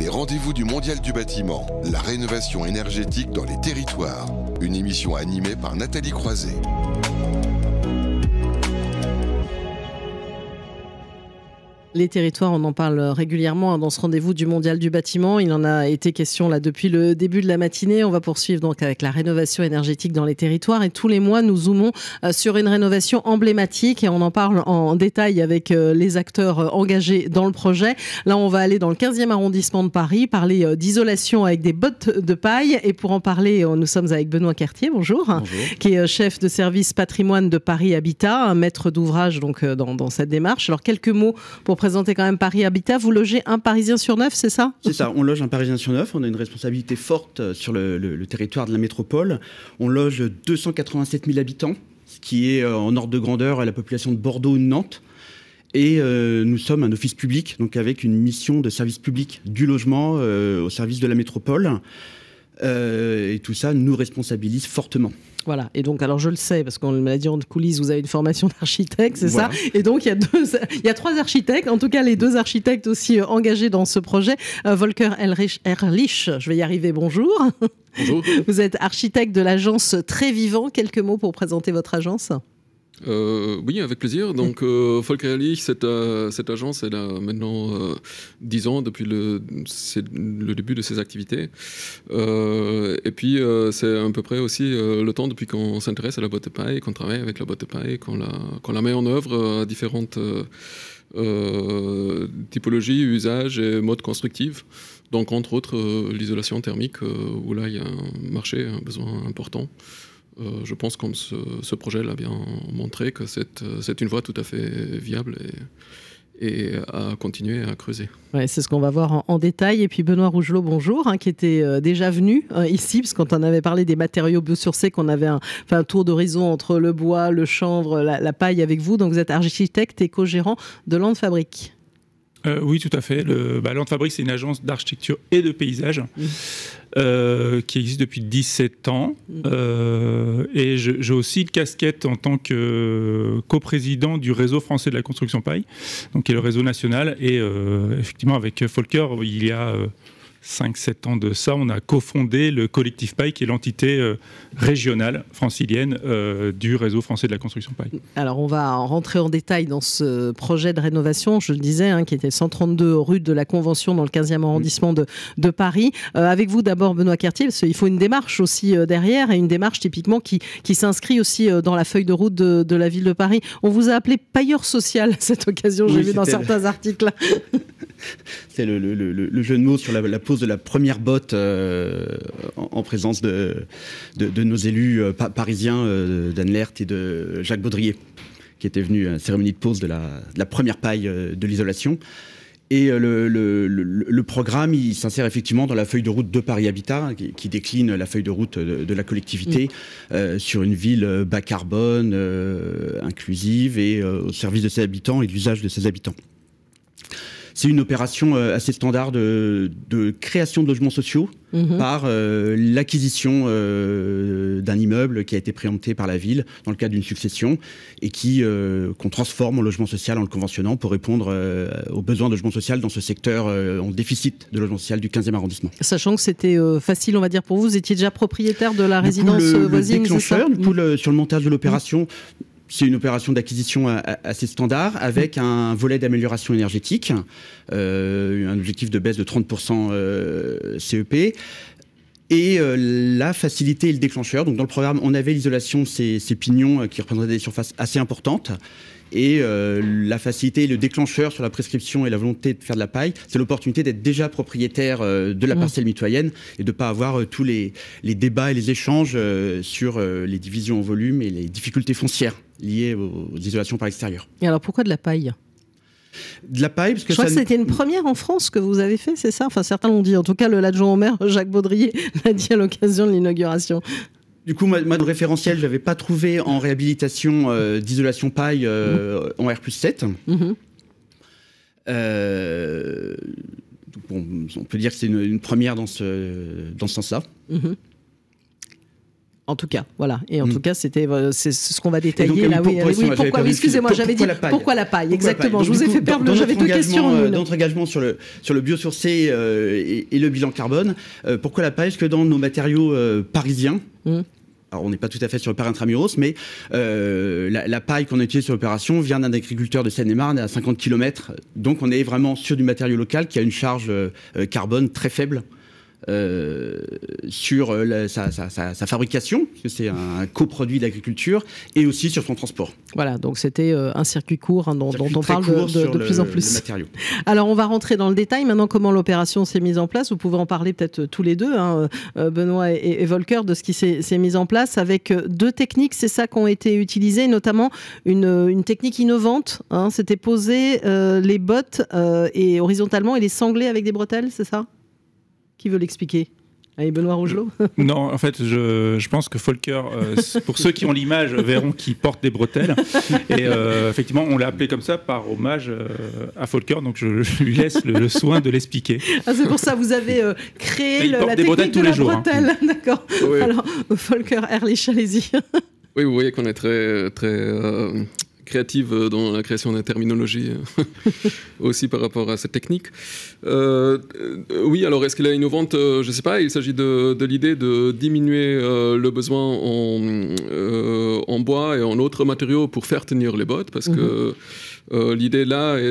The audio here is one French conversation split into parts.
Les rendez-vous du Mondial du bâtiment, la rénovation énergétique dans les territoires. Une émission animée par Nathalie Croiset. Les territoires, on en parle régulièrement dans ce rendez-vous du Mondial du bâtiment. Il en a été question là depuis le début de la matinée. On va poursuivre donc avec la rénovation énergétique dans les territoires. Et tous les mois, nous zoomons sur une rénovation emblématique et on en parle en détail avec les acteurs engagés dans le projet. Là, on va aller dans le 15e arrondissement de Paris, parler d'isolation avec des bottes de paille. Et pour en parler, nous sommes avec Benoît Cartier, bonjour. Bonjour. Qui est chef de service patrimoine de Paris Habitat, un maître d'ouvrage donc dans cette démarche. Alors, quelques mots pour présenter quand même Paris Habitat. Vous logez un Parisien sur 9, c'est ça ? C'est ça, on loge un Parisien sur 9. On a une responsabilité forte sur le territoire de la métropole. On loge 287 000 habitants, ce qui est en ordre de grandeur à la population de Bordeaux ou de Nantes. Et nous sommes un office public, donc avec une mission de service public du logement au service de la métropole. Et tout ça nous responsabilise fortement. Voilà, et donc alors je le sais, parce qu'on me l'a dit en coulisses, vous avez une formation d'architecte, c'est voilà. Ça. Et donc il y a 3 architectes, en tout cas les 2 architectes aussi engagés dans ce projet. Volker Ehrlich, je vais y arriver, bonjour. Bonjour. Vous êtes architecte de l'agence Très Vivant. Quelques mots pour présenter votre agence ? Oui, avec plaisir. Donc, Volker Ehrlich, cette agence, elle a maintenant 10 ans depuis le début de ses activités. Et puis, c'est à peu près aussi le temps depuis qu'on s'intéresse à la boîte de paille, qu'on travaille avec la boîte de paille, qu'on la met en œuvre à différentes typologies, usages et modes constructifs. Donc, entre autres, l'isolation thermique, où là, il y a un marché, un besoin important. Je pense que ce projet l'a bien montré que c'est une voie tout à fait viable et à continuer à creuser. Ouais, c'est ce qu'on va voir en détail. Et puis Benoît Rougelot, bonjour, qui était déjà venu ici, parce que quand on avait parlé des matériaux biosourcés, qu'on avait un tour d'horizon entre le bois, le chanvre, la paille avec vous. Donc vous êtes architecte et co-gérant de Land Fabrique. Oui, tout à fait. Land Fabrique, c'est une agence d'architecture et de paysage qui existe depuis 17 ans. Et j'ai aussi une casquette en tant que coprésident du réseau français de la construction paille, donc qui est le réseau national. Et effectivement, avec Volker, il y a 5-7 ans de ça, on a cofondé le collectif paille, qui est l'entité régionale francilienne du réseau français de la construction paille. Alors on va rentrer en détail dans ce projet de rénovation, je le disais, qui était 132 rue de la Convention dans le 15e arrondissement de Paris. Avec vous d'abord Benoît Cartier, parce qu'il faut une démarche aussi derrière, et une démarche typiquement qui s'inscrit aussi dans la feuille de route de la ville de Paris. On vous a appelé pailleur social à cette occasion, j'ai vu dans certains articles. C'est le jeu de mots sur la pose de la première botte en présence de nos élus parisiens, d'Anne Lert et de Jacques Baudrier, qui étaient venus à la cérémonie de pose de la première paille de l'isolation. Et le programme, il s'insère effectivement dans la feuille de route de Paris Habitat, qui décline la feuille de route de la collectivité sur une ville bas carbone, inclusive et au service de ses habitants et de l'usage de ses habitants. C'est une opération assez standard de création de logements sociaux par l'acquisition d'un immeuble qui a été préempté par la ville dans le cadre d'une succession et qu'on transforme en logement social en le conventionnant pour répondre aux besoins de logement social dans ce secteur en déficit de logement social du 15e arrondissement. Sachant que c'était facile, on va dire, pour vous, vous étiez déjà propriétaire de la résidence voisine. Le déclencheur, sur le montage de l'opération, c'est une opération d'acquisition assez standard avec un volet d'amélioration énergétique, un objectif de baisse de 30% CEP. Et la facilité et le déclencheur. Donc dans le programme, on avait l'isolation, ces pignons qui représentaient des surfaces assez importantes. Et la facilité et le déclencheur sur la prescription et la volonté de faire de la paille, c'est l'opportunité d'être déjà propriétaire de la parcelle mitoyenne et de ne pas avoir tous les débats et les échanges sur les divisions en volume et les difficultés foncières liées aux isolations par l'extérieur. Et alors pourquoi de la paille ? De la paille, parce que je crois que c'était une première en France que vous avez fait, c'est ça ? Enfin, certains l'ont dit. En tout cas, l'adjoint au maire, Jacques Baudrier, l'a dit à l'occasion de l'inauguration. Du coup, moi, de référentiel, je n'avais pas trouvé en réhabilitation d'isolation paille en R+7. Bon, on peut dire que c'est une première dans ce sens-là. En tout cas, voilà. Et en tout cas, c'est ce qu'on va détailler là. Pourquoi excusez-moi, j'avais dit pourquoi la paille. Exactement. Je vous ai fait perdre. J'avais deux questions en une. Dans notre engagement sur le biosourcé et le bilan carbone, pourquoi la paille? Parce que dans nos matériaux parisiens, alors on n'est pas tout à fait sur le par intramuros, mais la paille qu'on a utilisée sur l'opération vient d'un agriculteur de Seine-et-Marne à 50 km. Donc on est vraiment sur du matériau local qui a une charge carbone très faible. Sur sa fabrication, parce que c'est un coproduit d'agriculture, et aussi sur son transport. Voilà, donc c'était un circuit court dont on parle de plus en plus. Alors on va rentrer dans le détail maintenant, comment l'opération s'est mise en place. Vous pouvez en parler peut-être tous les deux, Benoît et Volker, de ce qui s'est mis en place avec deux techniques, c'est ça qui ont été utilisées, notamment une technique innovante, c'était poser les bottes et horizontalement et les sangler avec des bretelles, c'est ça? Qui veut l'expliquer? Allez, Benoît Rougelot. Non, en fait, je pense que Volker, pour ceux qui ont l'image, verront qu'il porte des bretelles. Et effectivement, on l'a appelé comme ça par hommage à Volker, donc je lui laisse le soin de l'expliquer. Ah, c'est pour ça que vous avez créé la technique de la bretelle. D'accord. Oui. Alors, Volker Ehrlich, allez-y. Oui, vous voyez qu'on est très créative dans la création des terminologies aussi par rapport à cette technique. Oui, alors est-ce qu'elle est innovante? Je ne sais pas. Il s'agit de l'idée de diminuer le besoin en bois et en autres matériaux pour faire tenir les bottes, parce que l'idée là est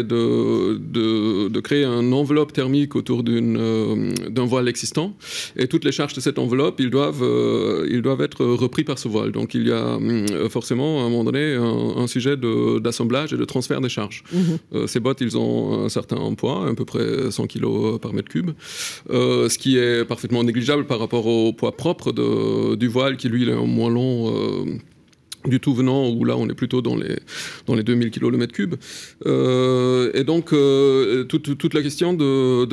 de créer une enveloppe thermique autour d'un voile existant, et toutes les charges de cette enveloppe, ils doivent être repris par ce voile. Donc il y a forcément à un moment donné un sujet d'assemblage et de transfert des charges. Ces bottes, ils ont un certain poids, à peu près 100 kg par mètre cube, ce qui est parfaitement négligeable par rapport au poids propre du voile, qui lui est moins long du tout venant, où là on est plutôt dans les 2000 kg le mètre cube. Et donc toute la question de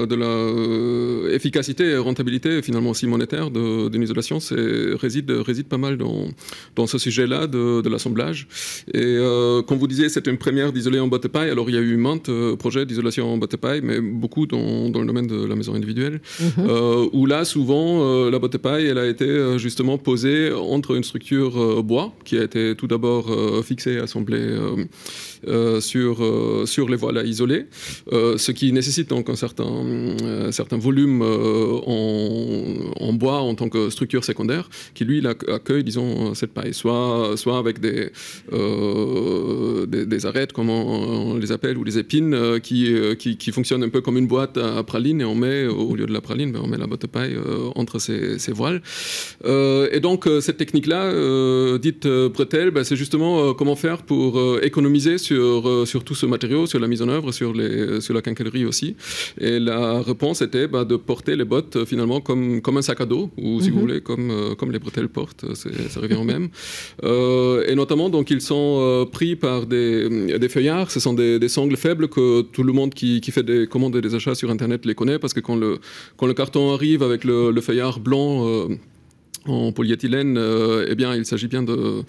la efficacité et rentabilité, finalement aussi monétaire, d'une isolation, réside pas mal dans ce sujet-là de l'assemblage. Et comme vous disiez, c'était une première d'isoler en botte de paille. Alors il y a eu maintes projets d'isolation en botte de paille, mais beaucoup dans le domaine de la maison individuelle, où là souvent la botte de paille, elle a été justement posée entre une structure bois, qui a été tout d'abord fixée et assemblée sur les voiles à isoler, ce qui nécessite donc un certain volume en bois en tant que structure secondaire, qui lui accueille, disons, cette paille, soit avec des arêtes, comme on les appelle, ou des épines, qui fonctionnent un peu comme une boîte à praline, et on met, au lieu de la praline, on met la botte de paille entre ces voiles. Et donc cette technique-là, dite bretelle, c'est justement comment faire pour économiser sur tout ce matériau, sur la mise en œuvre, sur la quincaillerie aussi. Et la réponse était de porter les bottes finalement comme un sac à dos, ou si vous voulez, comme les bretelles portent, ça revient au même. Et notamment, donc, ils sont pris par des feuillards. Ce sont des sangles faibles que tout le monde qui fait des commandes et des achats sur Internet les connaît, parce que quand le carton arrive avec le feuillard blanc en polyéthylène, eh bien, il s'agit bien de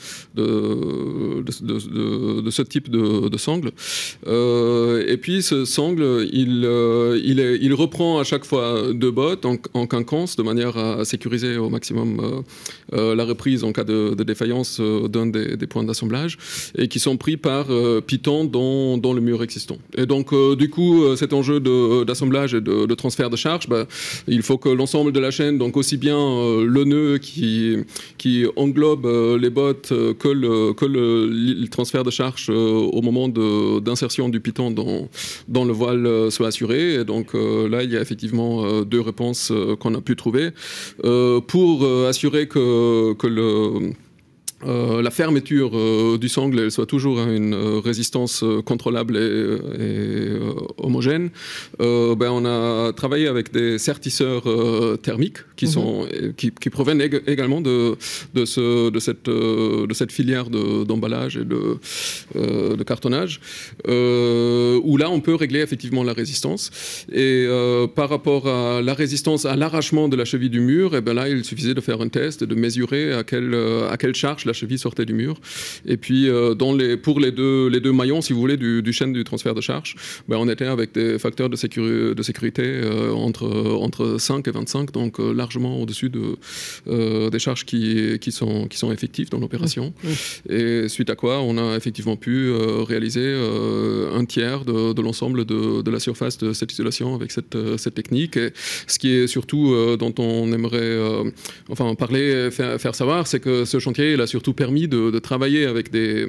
ce type de sangle. Et puis, ce sangle, il reprend à chaque fois deux bottes en quinconce, de manière à sécuriser au maximum la reprise en cas de défaillance d'un des points d'assemblage, et qui sont pris par piton dans le mur existant. Et donc, du coup, cet enjeu d'assemblage et de transfert de charge, il faut que l'ensemble de la chaîne, donc aussi bien le nœud qui englobe les bottes que le transfert de charge au moment d'insertion du piton dans le voile soit assuré. Et donc là, il y a effectivement deux réponses qu'on a pu trouver pour assurer que la fermeture du sangle, elle soit toujours à une résistance contrôlable et homogène. On a travaillé avec des sertisseurs thermiques qui proviennent également de cette filière d'emballage et de cartonnage, où là on peut régler effectivement la résistance. Et par rapport à la résistance à l'arrachement de la cheville du mur, là il suffisait de faire un test et de mesurer à quelle charge la cheville sortait du mur. Et puis, pour les deux maillons, si vous voulez, du chaîne du transfert de charge, on était avec des facteurs de sécurité entre 5 et 25, donc largement au-dessus des charges qui sont effectives dans l'opération. Et suite à quoi, on a effectivement pu réaliser un tiers de l'ensemble de la surface de cette isolation avec cette technique. Et ce qui est surtout dont on aimerait parler, faire savoir, c'est que ce chantier il a surtout permis de travailler avec des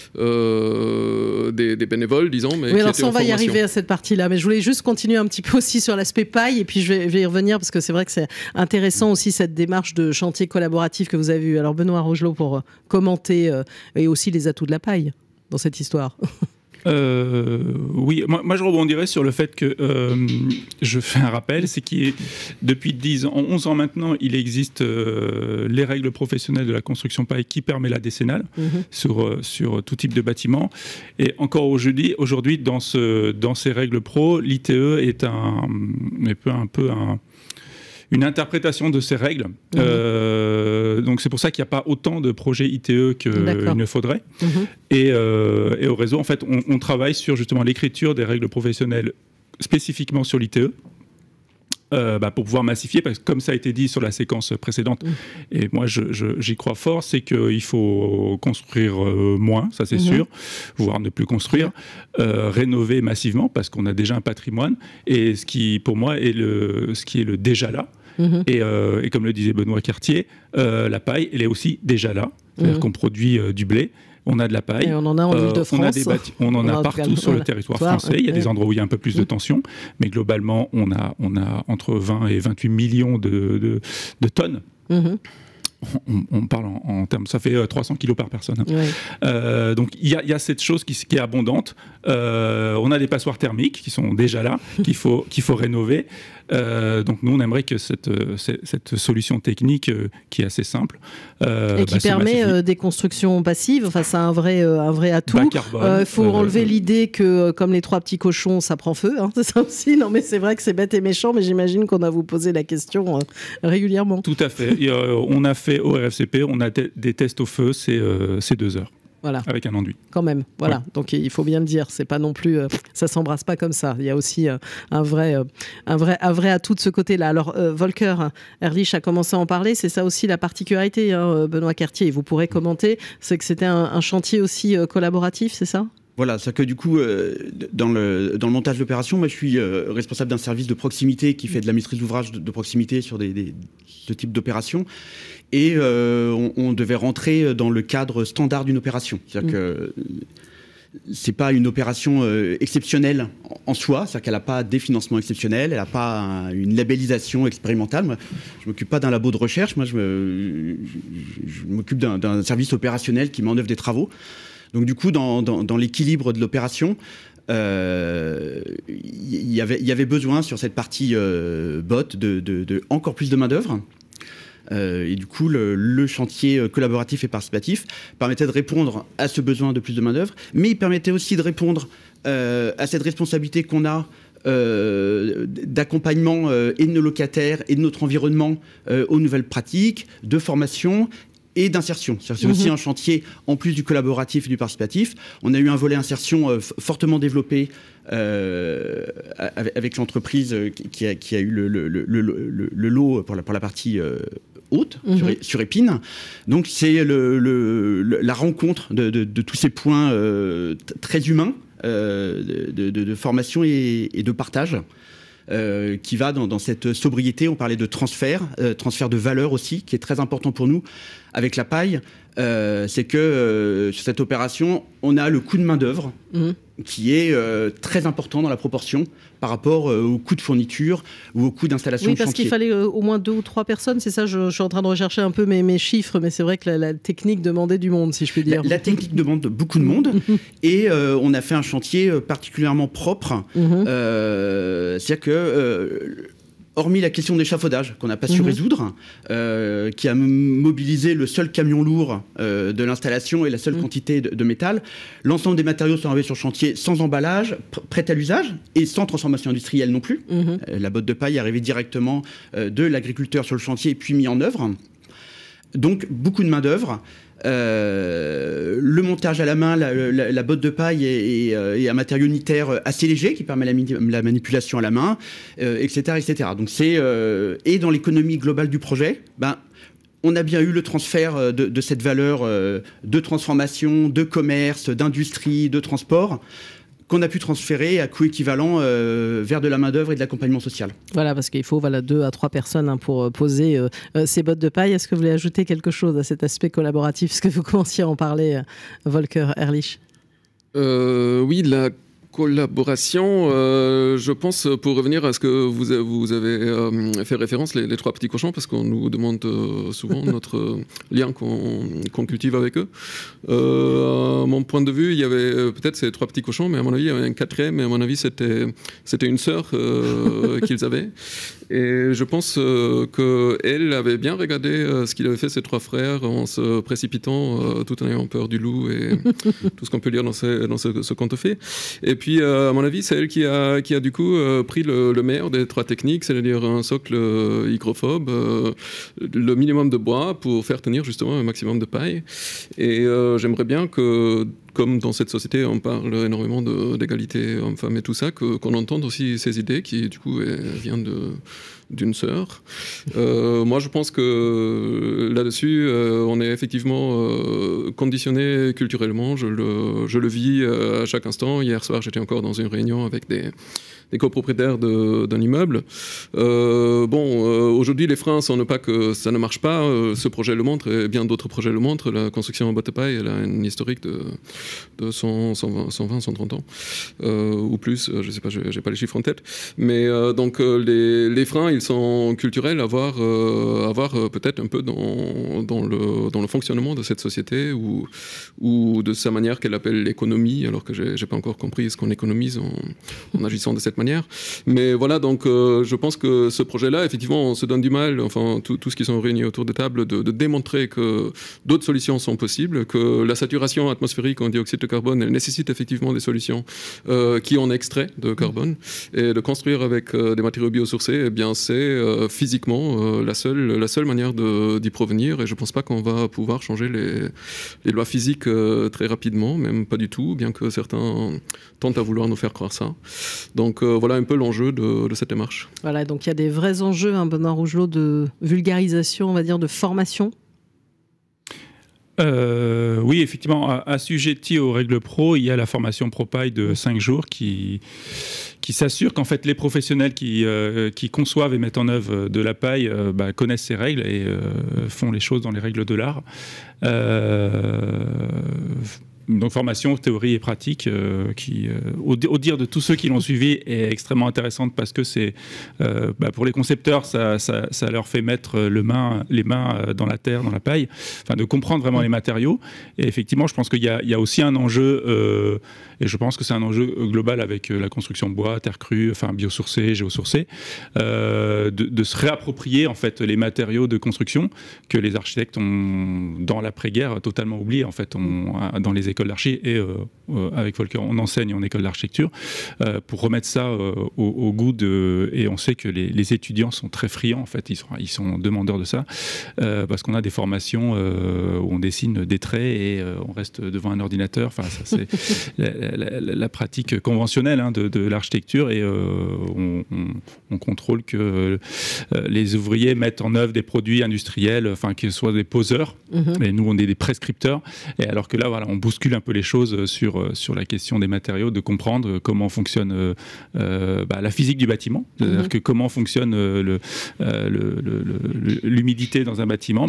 bénévoles, disons. Mais oui, alors ça, on va y arriver à cette partie-là. Mais je voulais juste continuer un petit peu aussi sur l'aspect paille, et puis je vais y revenir, parce que c'est vrai que c'est intéressant aussi cette démarche de chantier collaboratif que vous avez eu. Alors Benoît Rogelot, pour commenter, et aussi les atouts de la paille dans cette histoire. Oui, moi je rebondirais sur le fait que je fais un rappel, c'est qu'il depuis 11 ans maintenant, il existe les règles professionnelles de la construction paille qui permet la décennale sur tout type de bâtiment. Et encore aujourd'hui, dans ces règles pro, l'ITE est un peu une interprétation de ces règles. Donc c'est pour ça qu'il n'y a pas autant de projets ITE qu'il ne faudrait. Et au réseau, en fait, on travaille sur justement l'écriture des règles professionnelles spécifiquement sur l'ITE. Pour pouvoir massifier, parce que comme ça a été dit sur la séquence précédente, et moi j'y crois fort, c'est qu'il faut construire moins, ça c'est sûr, voire ne plus construire, rénover massivement, parce qu'on a déjà un patrimoine, et ce qui pour moi est ce qui est le déjà là. Et comme le disait Benoît Cartier, la paille, elle est aussi déjà là, c'est-à-dire qu'on produit du blé. On a de la paille. Et on en a en Île-de-France. On en a partout sur le territoire français. Il y a des endroits où il y a un peu plus de tension. Mais globalement, on a entre 20 et 28 millions de tonnes. On parle en termes, ça fait 300 kilos par personne. Donc il y a cette chose qui est abondante. On a des passoires thermiques qui sont déjà là, qu'il faut rénover. Donc nous on aimerait que cette solution technique qui est assez simple et qui permet des constructions passives. Enfin, c'est un vrai atout. Il faut enlever l'idée que comme les 3 petits cochons, ça prend feu. C'est ça aussi. Non, mais c'est vrai que c'est bête et méchant, mais j'imagine qu'on a vous posé la question régulièrement. Tout à fait. On a fait au RFCP, on a des tests au feu, c'est 2 heures. Voilà. Avec un enduit. Quand même, voilà. Ouais. Donc il faut bien le dire, c'est pas non plus, ça s'embrasse pas comme ça. Il y a aussi un vrai atout de ce côté-là. Alors Volker Ehrlich a commencé à en parler, c'est ça aussi la particularité, Benoît Cartier, et vous pourrez commenter, c'est que c'était un chantier aussi collaboratif, c'est ça ? Voilà, c'est que du coup, dans le montage d'opération, moi je suis responsable d'un service de proximité qui fait de la maîtrise d'ouvrage de proximité sur ce type d'opération. Et on devait rentrer dans le cadre standard d'une opération. C'est-à-dire que c'est pas une opération exceptionnelle en soi, c'est-à-dire qu'elle n'a pas des financements exceptionnels, elle n'a pas une labellisation expérimentale. Moi, je m'occupe pas d'un labo de recherche, moi je m'occupe d'un service opérationnel qui met en œuvre des travaux. Donc du coup, dans l'équilibre de l'opération, il y avait besoin sur cette partie BOT de encore plus de main-d'œuvre. Et du coup, le chantier collaboratif et participatif permettait de répondre à ce besoin de plus de main-d'œuvre, mais il permettait aussi de répondre à cette responsabilité qu'on a d'accompagnement et de nos locataires et de notre environnement aux nouvelles pratiques, de formation et d'insertion. C'est aussi un chantier, en plus du collaboratif et du participatif. On a eu un volet insertion fortement développé avec l'entreprise qui a eu le lot pour la partie haute, sur Épine. Donc c'est la rencontre de tous ces points très humains de formation et de partage. Qui va dans cette sobriété. On parlait de transfert de valeur aussi, qui est très important pour nous avec la paille. C'est que sur cette opération, on a le coût de main-d'œuvre qui est très important dans la proportion par rapport au coût de fourniture ou au coût d'installation de chantier. Oui, parce qu'il fallait au moins 2 ou 3 personnes, c'est ça, je suis en train de rechercher un peu mes chiffres, mais c'est vrai que la technique demandait du monde, si je puis dire. La technique demande beaucoup de monde, et on a fait un chantier particulièrement propre. C'est-à-dire que... hormis la question d'échafaudage qu'on n'a pas su résoudre, qui a mobilisé le seul camion lourd de l'installation et la seule quantité de métal, l'ensemble des matériaux sont arrivés sur le chantier sans emballage, prêts à l'usage et sans transformation industrielle non plus. La botte de paille est arrivée directement de l'agriculteur sur le chantier et puis mis en œuvre. Donc beaucoup de main-d'œuvre. Le montage à la main, la botte de paille et un matériau unitaire assez léger qui permet la manipulation à la main, etc., etc. Donc et dans l'économie globale du projet, on a bien eu le transfert de cette valeur de transformation, de commerce, d'industrie, de transport, qu'on a pu transférer à coût équivalent vers de la main-d'œuvre et de l'accompagnement social. Voilà, parce qu'il faut 2 à 3 personnes pour poser ces bottes de paille. Est-ce que vous voulez ajouter quelque chose à cet aspect collaboratif? Est-ce que vous commenciez à en parler, Volker Ehrlich? Oui, la collaboration, je pense, pour revenir à ce que vous avez fait référence, les 3 petits cochons, parce qu'on nous demande souvent notre lien qu'on cultive avec eux. À mon point de vue, il y avait peut-être ces 3 petits cochons, mais à mon avis, il y avait un 4e, mais à mon avis, c'était une sœur qu'ils avaient. Et je pense qu'elle avait bien regardé ce qu'il avait fait ses 3 frères en se précipitant tout en ayant peur du loup et tout ce qu'on peut lire dans ce conte fait. Et puis, à mon avis, c'est elle qui a du coup pris le meilleur des 3 techniques, c'est-à-dire un socle hygrophobe, le minimum de bois pour faire tenir justement un maximum de paille. Et j'aimerais bien que, comme dans cette société, on parle énormément d'égalité homme-femme et tout ça, qu'on entende aussi ces idées qui, du coup, viennent d'une sœur. Moi, je pense que là-dessus, on est effectivement conditionné culturellement. Je le vis à chaque instant. Hier soir, j'étais encore dans une réunion avec des copropriétaires d'un immeuble. Aujourd'hui, les freins sont pas que ça ne marche pas. Ce projet le montre et bien d'autres projets le montrent. La construction en botte de paille, elle a une historique de 120, 130 ans ou plus. Je sais pas, j'ai pas les chiffres en tête. Mais donc les freins, ils sont culturels à voir peut-être un peu dans le fonctionnement de cette société ou de sa manière qu'elle appelle l'économie, alors que j'ai pas encore compris ce qu'on économise en agissant de cette manière. Mais voilà, donc je pense que ce projet-là, effectivement, on se donne du mal, enfin tous ceux qui sont réunis autour de table, de démontrer que d'autres solutions sont possibles, que la saturation atmosphérique en dioxyde de carbone, elle nécessite effectivement des solutions qui en extraient de carbone, et de construire avec des matériaux biosourcés, eh bien c'est physiquement la seule manière d'y provenir, et je ne pense pas qu'on va pouvoir changer les lois physiques très rapidement, même pas du tout, bien que certains tentent à vouloir nous faire croire ça. Donc voilà un peu l'enjeu de cette démarche. Voilà, donc il y a des vrais enjeux, Benoît Rougelot, de vulgarisation, on va dire, de formation. Oui, effectivement, assujetti aux règles pro, il y a la formation ProPaille de 5 jours qui s'assure qu'en fait les professionnels qui conçoivent et mettent en œuvre de la paille connaissent ces règles et font les choses dans les règles de l'art. Donc formation, théorie et pratique qui, au dire de tous ceux qui l'ont suivi, est extrêmement intéressante parce que c'est pour les concepteurs, ça leur fait mettre les mains dans la terre, dans la paille, de comprendre vraiment les matériaux. Et effectivement, je pense qu'il y a aussi un enjeu, et je pense que c'est un enjeu global avec la construction bois, terre crue, biosourcée, géosourcée, de se réapproprier en fait les matériaux de construction que les architectes ont dans l'après-guerre totalement oublié en fait dans les écoles d'archi et avec Volker on enseigne en école d'architecture pour remettre ça au goût et on sait que les étudiants sont très friands en fait, ils sont demandeurs de ça parce qu'on a des formations où on dessine des traits et on reste devant un ordinateur, ça c'est la pratique conventionnelle de l'architecture et on contrôle que les ouvriers mettent en œuvre des produits industriels, qu'ils soient des poseurs, et nous on est des prescripteurs, et alors que là voilà, on bouscule un peu les choses sur la question des matériaux, de comprendre comment fonctionne la physique du bâtiment, c'est-à-dire que comment fonctionne l'humidité dans un bâtiment,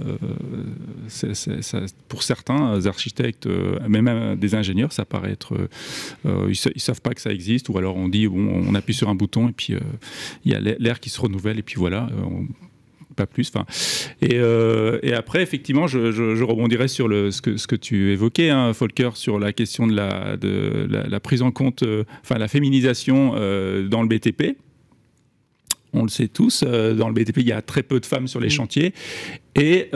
ça, pour certains architectes, même des ingénieurs, ça paraît être ils savent pas que ça existe, ou alors on dit on appuie sur un bouton et puis il y a l'air qui se renouvelle et puis voilà, pas plus. Et après effectivement je rebondirai sur ce que tu évoquais, Volker, sur la question de la prise en compte, la féminisation dans le BTP. On le sait tous, dans le BTP, il y a très peu de femmes sur les chantiers. Et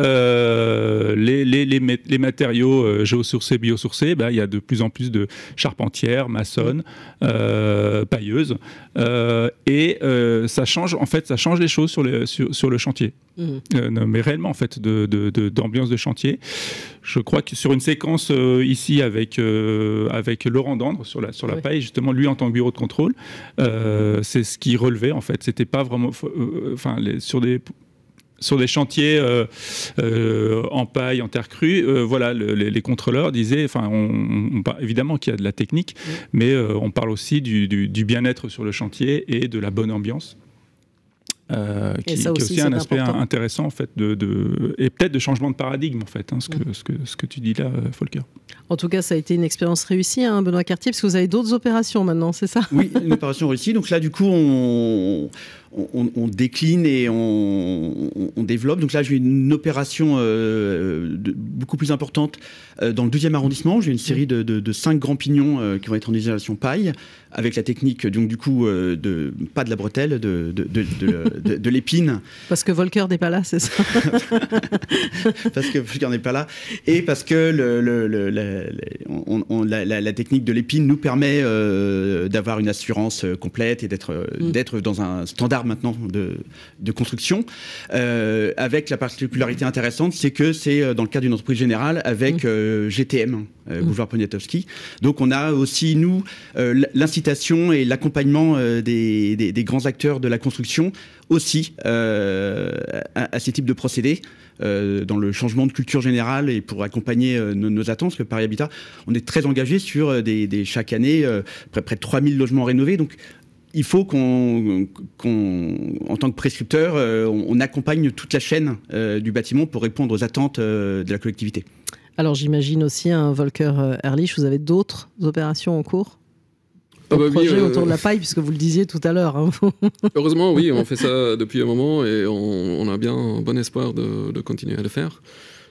les matériaux géosourcés, biosourcés, il y a de plus en plus de charpentières, maçonnes, pailleuses, et ça change les choses sur le chantier. Mais réellement, en fait, d'ambiance de chantier. Je crois que sur une séquence ici avec Laurent Dandre sur la paille, justement, lui en tant que bureau de contrôle, c'est ce qui relevait, en fait. C'était pas vraiment, sur des chantiers en paille, en terre crue, voilà, les contrôleurs disaient, évidemment qu'il y a de la technique, mais on parle aussi du bien-être sur le chantier et de la bonne ambiance. Qui est aussi un aspect intéressant en fait et peut-être de changement de paradigme en fait, ce que tu dis là, Volker. En tout cas, ça a été une expérience réussie, Benoît Cartier, parce que vous avez d'autres opérations maintenant, c'est ça? Oui, une opération réussie. Donc là, du coup, on décline et on développe. Donc là, j'ai une opération beaucoup plus importante dans le 12e arrondissement. J'ai une série de 5 grands pignons qui vont être en isolation paille, avec la technique, donc du coup, pas de la bretelle, de l'épine. Parce que Volker n'est pas là, c'est ça? Parce que Volker n'est pas là. Et parce que la technique de l'épine nous permet d'avoir une assurance complète et d'être dans un standard maintenant de construction, avec la particularité intéressante, c'est que c'est dans le cadre d'une entreprise générale avec GTM, Boulevard Poniatowski. Donc on a aussi, nous, l'incitation et l'accompagnement des grands acteurs de la construction aussi à ces types de procédés, dans le changement de culture générale et pour accompagner nos attentes, parce que Paris Habitat, on est très engagé sur chaque année près de 3000 logements rénovés. Donc il faut en tant que prescripteur, on accompagne toute la chaîne du bâtiment pour répondre aux attentes de la collectivité. Alors j'imagine aussi, Volker Ehrlich, vous avez d'autres opérations en cours? Projet autour de la paille, puisque vous le disiez tout à l'heure. Heureusement, oui, on fait ça depuis un moment et on a bien un bon espoir de continuer à le faire.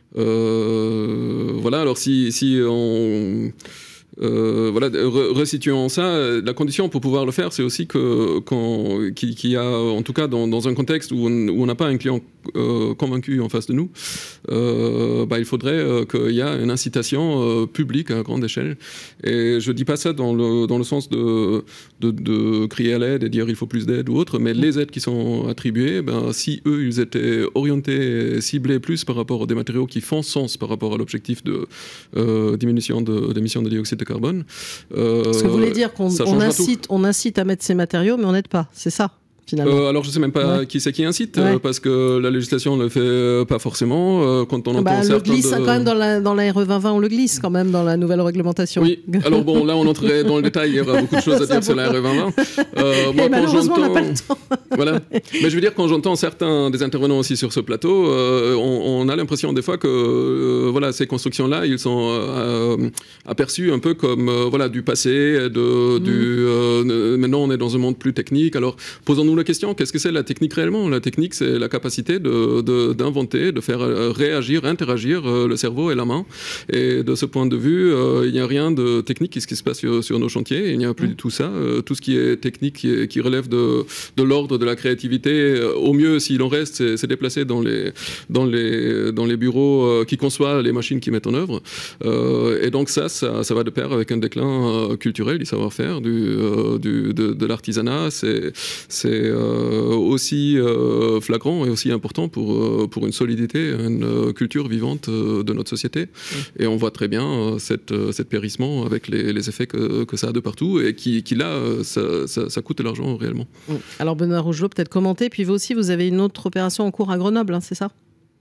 Voilà, alors si on... resituant ça, la condition pour pouvoir le faire, c'est aussi qu'il y a, en tout cas dans un contexte où on n'a pas un client convaincu en face de nous, il faudrait qu'il y ait une incitation publique à grande échelle. Et je dis pas ça dans le sens de crier à l'aide et dire il faut plus d'aide ou autre, mais les aides qui sont attribuées, si eux ils étaient orientés, ciblés plus par rapport à des matériaux qui font sens par rapport à l'objectif de diminution d'émissions de dioxyde de carbone. Ce que vous voulez dire qu'on incite à mettre ces matériaux, mais on n'aide pas, c'est ça? Alors je ne sais même pas qui c'est qui incite, parce que la législation ne le fait pas forcément. Quand on entend le glisse quand même dans la RE 2020, on le glisse quand même dans la nouvelle réglementation. Oui, alors bon, là on entrerait dans le détail, il y aura beaucoup de choses à dire sur la RE 2020. Moi, malheureusement, on n'a pas le temps. Voilà. Mais je veux dire, quand j'entends certains des intervenants aussi sur ce plateau, on a l'impression des fois que ces constructions-là, ils sont aperçus un peu comme du passé, maintenant on est dans un monde plus technique. Alors posons-nous la question, qu'est-ce que c'est la technique réellement? La technique, c'est la capacité d'inventer, de faire interagir le cerveau et la main. Et de ce point de vue, il n'y a rien de technique qui se passe sur nos chantiers. Il n'y a plus du tout ça. Tout ce qui est technique, qui relève de l'ordre de la créativité, au mieux, s'il en reste, c'est déplacé dans les bureaux qui conçoivent les machines qui mettent en œuvre. Et donc ça va de pair avec un déclin culturel du savoir-faire, de l'artisanat. C'est aussi flagrant et aussi important pour une solidité, une culture vivante de notre société. Et on voit très bien cette périssement avec les effets que ça a de partout et qui là, ça coûte de l'argent réellement. Alors Benoît Rougelot, peut-être commenter, puis vous aussi, vous avez une autre opération en cours à Grenoble, c'est ça?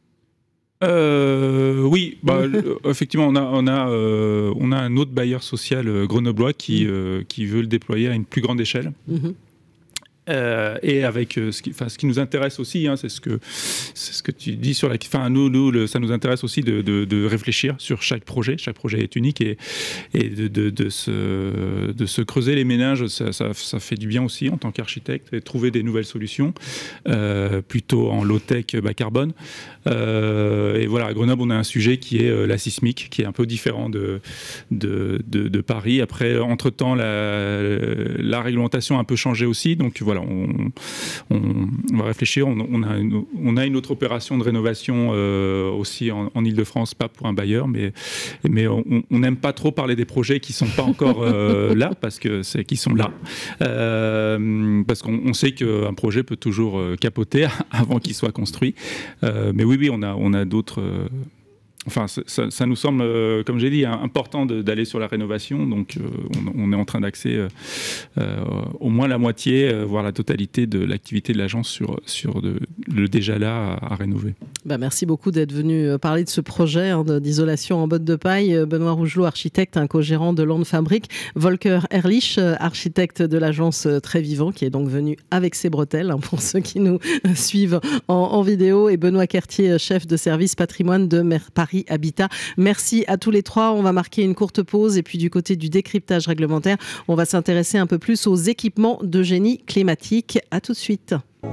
Oui, effectivement, on a un autre bailleur social grenoblois qui veut le déployer à une plus grande échelle. Et avec ce qui nous intéresse aussi, c'est ce que tu dis sur nous ça nous intéresse aussi de réfléchir sur chaque projet est unique et de se creuser les méninges, ça fait du bien aussi en tant qu'architecte et trouver des nouvelles solutions plutôt en low-tech bas carbone. Et voilà, à Grenoble on a un sujet qui est la sismique, qui est un peu différent de Paris. Après, entre-temps, la réglementation a un peu changé aussi, donc voilà, voilà, on va réfléchir. On a une autre opération de rénovation aussi en Ile-de-France, pas pour un bailleur, mais on n'aime pas trop parler des projets qui sont pas encore là, parce que c'est qui sont là, parce qu'on sait qu'un projet peut toujours capoter avant qu'il soit construit. Mais oui, on a d'autres. Enfin, ça nous semble, comme j'ai dit, important d'aller sur la rénovation. Donc, on est en train d'axer au moins la moitié, voire la totalité de l'activité de l'agence sur le déjà là à rénover. Merci beaucoup d'être venu parler de ce projet d'isolation en bottes de paille. Benoît Rougelot, architecte, co-gérant de Land Fabric. Volker Ehrlich, architecte de l'agence Très Vivant, qui est donc venu avec ses bretelles, pour ceux qui nous suivent en vidéo. Et Benoît Quertier, chef de service patrimoine de Paris Habitat. Merci à tous les trois. On va marquer une courte pause et puis du côté du décryptage réglementaire, on va s'intéresser un peu plus aux équipements de génie climatique. À tout de suite.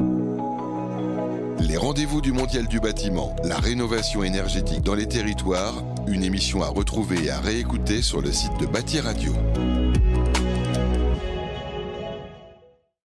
Les rendez-vous du Mondial du bâtiment, la rénovation énergétique dans les territoires, une émission à retrouver et à réécouter sur le site de Bâti Radio.